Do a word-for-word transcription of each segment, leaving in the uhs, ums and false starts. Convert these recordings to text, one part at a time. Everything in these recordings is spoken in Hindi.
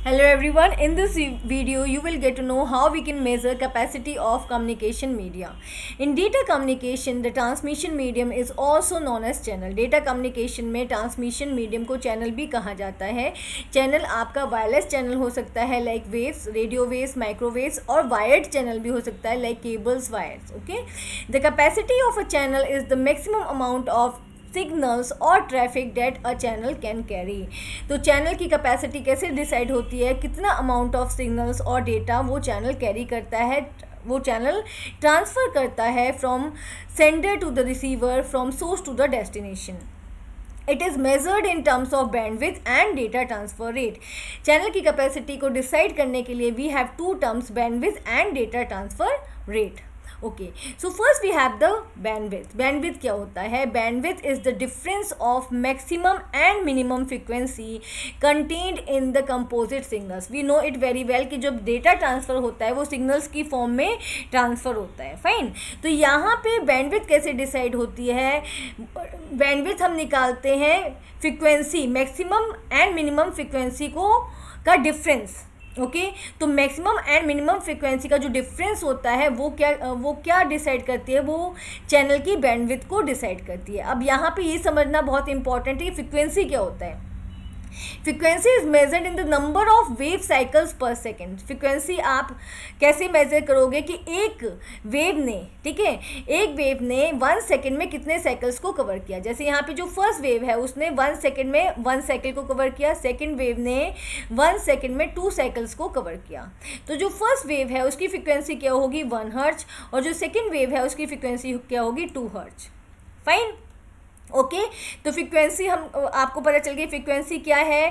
Hello everyone, in this video you will get to know how we can measure capacity of communication media. In data communication, the transmission medium is also known as channel. Data communication में transmission medium को channel भी कहा जाता है. Channel आपका wireless channel हो सकता है like waves, radio waves, microwaves और wired channel भी हो सकता है like cables, wires. Okay, the capacity of a channel is the maximum amount of signals और traffic that a channel can carry. तो चैनल की कैपेसिटी कैसे डिसाइड होती है, कितना अमाउंट ऑफ सिग्नल्स और डेटा वो चैनल कैरी करता है, वो चैनल ट्रांसफ़र करता है from sender to the receiver, from source to the destination. It is measured in terms of bandwidth and data transfer rate. Channel की कैपेसिटी को डिसाइड करने के लिए we have two terms, bandwidth and data transfer rate. Okay, so first we have the bandwidth. Bandwidth क्या होता है? Bandwidth is the difference of maximum and minimum frequency contained in the composite signals. We know it very well कि जब डेटा ट्रांसफ़र होता है वो सिग्नल्स की फॉर्म में ट्रांसफ़र होता है. फाइन, तो यहाँ पे बैंडविड्थ कैसे डिसाइड होती है? बैंडविड्थ हम निकालते हैं frequency, maximum and minimum frequency को का डिफरेंस. Okay okay? तो मैक्सिमम एंड मिनिमम फ्रीक्वेंसी का जो डिफरेंस होता है वो क्या वो क्या डिसाइड करती है? वो चैनल की बैंडविड्थ को डिसाइड करती है. अब यहाँ पे ये समझना बहुत इंपॉर्टेंट है कि फ्रीक्वेंसी क्या होता है. Frequency is measured in the number of wave cycles per second. Frequency आप कैसे मेजर करोगे कि एक वेव ने, ठीक है, एक वेव ने वन सेकेंड में कितने साइकिल्स को कवर किया. जैसे यहाँ पे जो फर्स्ट वेव है उसने वन सेकेंड में वन साइकिल को कवर किया, सेकेंड वेव ने वन सेकेंड में टू साइकिल्स को कवर किया. तो जो फर्स्ट वेव है उसकी फ्रीक्वेंसी क्या होगी? वन हर्ट्ज, और जो सेकेंड वेव है उसकी फ्रीक्वेंसी क्या होगी? Two hertz. Fine, okay okay, तो फ्रीक्वेंसी हम आपको पता चल गई. फ्रीक्वेंसी क्या है?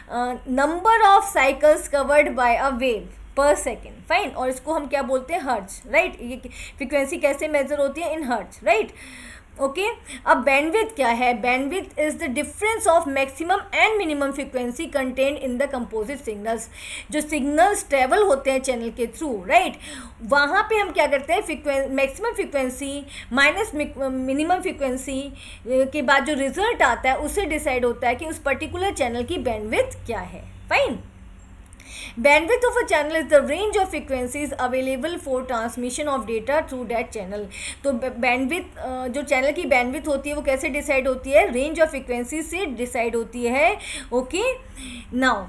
Number of cycles covered by a wave per second. Fine, और इसको हम क्या बोलते हैं? हर्ट्ज. राइट, ये फ्रीक्वेंसी कैसे मेजर होती है? In hertz. Right, okay. अब बैंडविड्थ क्या है? Bandwidth is the difference of maximum and minimum frequency contained in the composite signals. जो सिग्नल्स ट्रेवल होते हैं चैनल के थ्रू, राइट, वहाँ पे हम क्या करते हैं? Maximum frequency minus minimum frequency के बाद जो रिजल्ट आता है उससे डिसाइड होता है कि उस पर्टिकुलर चैनल की बैंडविड्थ क्या है. Fine, bandwidth of a channel is the range of frequencies available for transmission of data through that channel. तो bandwidth जो चैनल की bandwidth होती है वो कैसे डिसाइड होती है? रेंज ऑफ फ्रीक्वेंसी से डिसाइड होती है. Okay, now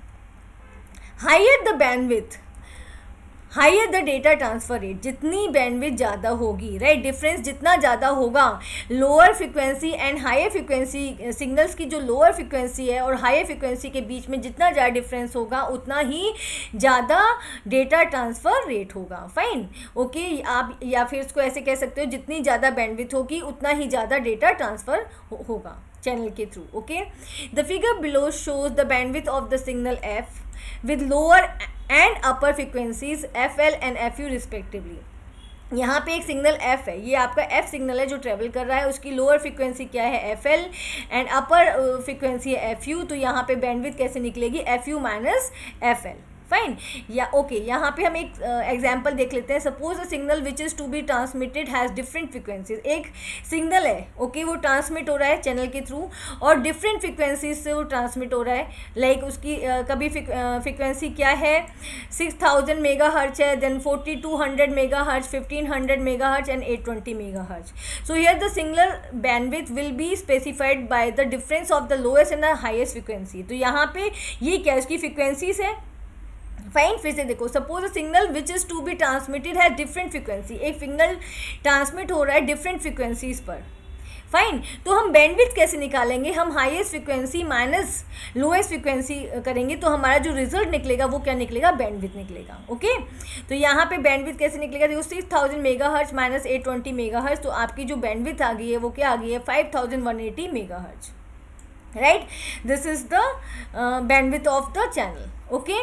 higher the bandwidth, higher the data transfer rate. जितनी बैंडविड्थ ज़्यादा होगी, राइट, डिफरेंस जितना ज़्यादा होगा, lower frequency and higher frequency, signals की जो लोअर फ्रीक्वेंसी है और हायर फ्रीक्वेंसी के बीच में जितना ज़्यादा डिफरेंस होगा उतना ही ज़्यादा डेटा ट्रांसफ़र रेट होगा. फाइन, ओके, आप या फिर इसको ऐसे कह सकते हो, जितनी ज़्यादा बैंडविड्थ होगी उतना ही ज़्यादा डेटा ट्रांसफ़र हो, होगा चैनल के through. Okay, the figure below shows the bandwidth of the signal F with lower and upper frequencies F L and F U respectively. यहाँ पे एक सिग्नल F है, ये आपका F सिग्नल है जो ट्रेवल कर रहा है, उसकी लोअर फ्रीक्वेंसी क्या है? F L, and upper frequency है F U. तो यहाँ पे बैंडविड्थ कैसे निकलेगी? F U minus F L. Fine, या ओके okay, यहाँ पे हम एक एग्जांपल uh, देख लेते हैं. Suppose a signal which is to be transmitted has different frequencies. एक सिग्नल है, ओके okay, वो ट्रांसमिट हो रहा है चैनल के थ्रू और डिफरेंट फ्रीक्वेंसीज से वो ट्रांसमिट हो रहा है. लाइक like उसकी uh, कभी फ्रीक्वेंसी uh, क्या है? सिक्स थाउजेंड मेगा हर्ट्ज है, then forty two hundred megahertz, fifteen hundred megahertz and eight twenty megahertz. So here the signal bandwidth will be specified by the difference of the lowest and the highest frequency. तो यहाँ पे ये क्या, उसकी फ्रीक्वेंसीज है. फाइन, फिर से देखो, suppose a signal which is to be transmitted है डिफरेंट फ्रीक्वेंसी. एक सिग्नल ट्रांसमिट हो रहा है डिफरेंट फ्रीक्वेंसीज पर. फाइन, तो हम बैंडविड्थ कैसे निकालेंगे? हम highest frequency minus lowest frequency करेंगे तो हमारा जो रिजल्ट निकलेगा वो क्या निकलेगा? बैंडविड्थ निकलेगा. Okay okay? तो यहाँ पे बैंडविड्थ कैसे निकलेगा? देखो, six thousand megahertz minus eight twenty megahertz, तो आपकी जो बैंडविड्थ आ गई है वो क्या आ गई है? Five thousand one eighty megahertz. Right, this is the bandwidth of the channel. Okay,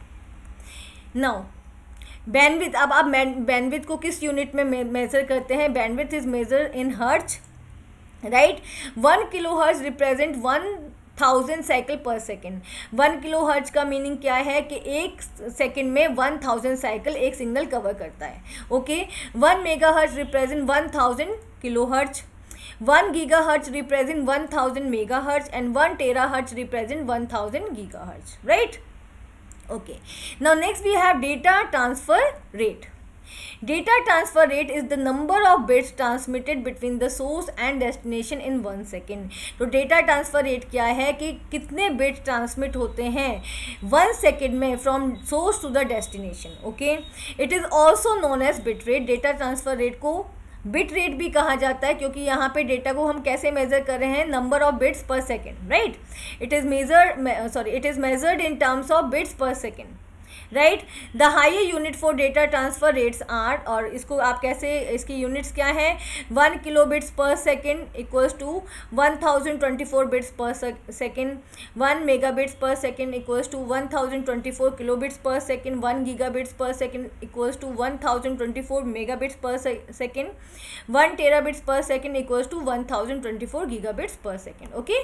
now bandwidth. अब आप बैंडविड्थ को किस यूनिट में मेजर करते हैं? Bandwidth is measure in hertz. Right, one kilohertz represent one thousand cycle per second. One kilohertz का मीनिंग क्या है कि एक सेकेंड में वन थाउजेंड साइकिल एक सिग्नल कवर करता है. Okay, one megahertz represent one thousand kilohertz. One gigahertz represent one thousand megahertz and one terahertz represent one thousand gigahertz. Right, Okay, now next we have data transfer rate. Data transfer rate is the number of bits transmitted between the source and destination in one second. तो data transfer rate क्या है कि कितने bits transmit होते हैं one second में from source to the destination. Okay, it is also known as bit rate. Data transfer rate को बिट रेट भी कहा जाता है क्योंकि यहाँ पे डेटा को हम कैसे मेज़र कर रहे हैं, नंबर ऑफ बिट्स पर second, right. It is measure sorry it is measured in terms of bits पर second, right. The higher unit for data transfer rates are, और इसको आप कैसे, इसकी यूनिट्स क्या है, वन किलो बिट्स पर second equals to one thousand twenty four bits पर सेकेंड, वन मेगा बिट्स पर second equals to one thousand twenty four kilo bits पर सेकेंड, वन गीगा बिट्स पर second equals to one thousand twenty four megabits पर सेकेंड, वन टेरा बिट्स पर second equals to one thousand twenty four gigabits पर सेकेंड. ओके,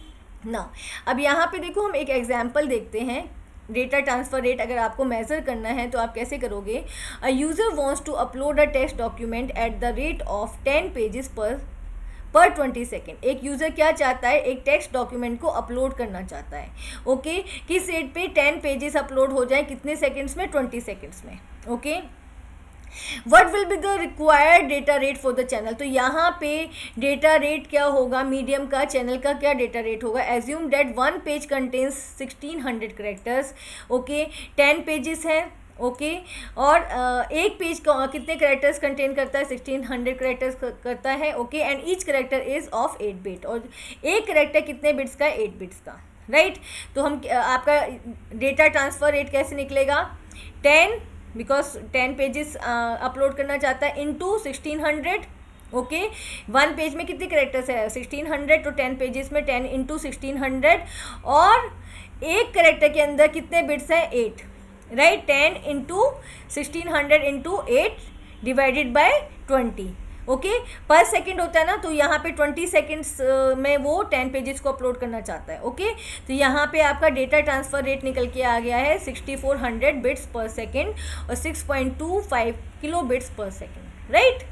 ना अब यहाँ पे देखो हम एक एग्जाम्पल देखते हैं. डेटा ट्रांसफ़र रेट अगर आपको मेज़र करना है तो आप कैसे करोगे. A user wants to upload a text document at the rate of ten pages per per twenty second. एक यूज़र क्या चाहता है, एक टेक्स्ट डॉक्यूमेंट को अपलोड करना चाहता है. Okay okay? किस रेट पे टेन पेजेस अपलोड हो जाए, कितने सेकेंड्स में, ट्वेंटी सेकेंड्स में. Okay okay? What will be the required data rate for the channel. तो यहाँ पे डेटा रेट क्या होगा, मीडियम का, चैनल का क्या डेटा रेट होगा. Assume that one page contains sixteen hundred characters. Okay, ten pages हैं. Okay okay? और uh, एक पेज का कितने करेक्टर्स कंटेन करता है, सिक्सटीन हंड्रेड करेक्टर्स करता है. Okay, and each character is of eight bit, और एक करेक्टर कितने बिट्स का, एट बिट्स का, राइट right? तो हम आपका डेटा ट्रांसफ़र रेट कैसे निकलेगा, ten because ten pages upload करना चाहता है into sixteen hundred. Okay, one page में कितने करेक्टर्स है, सिक्सटीन हंड्रेड, तो टेन पेजेस में टेन इंटू सिक्सटीन हंड्रेड, और एक करेक्टर के अंदर कितने बिट्स हैं, eight, right. Ten into sixteen hundred into eight divided by twenty. Okay, पर सेकंड होता है ना, तो यहाँ पे ट्वेंटी सेकंड्स में वो टेन पेजेस को अपलोड करना चाहता है. ओके, तो यहाँ पे आपका डेटा ट्रांसफ़र रेट निकल के आ गया है सिक्सटी फोर हंड्रेड बिट्स पर सेकेंड और six point two five kilo bits पर सेकेंड, राइट.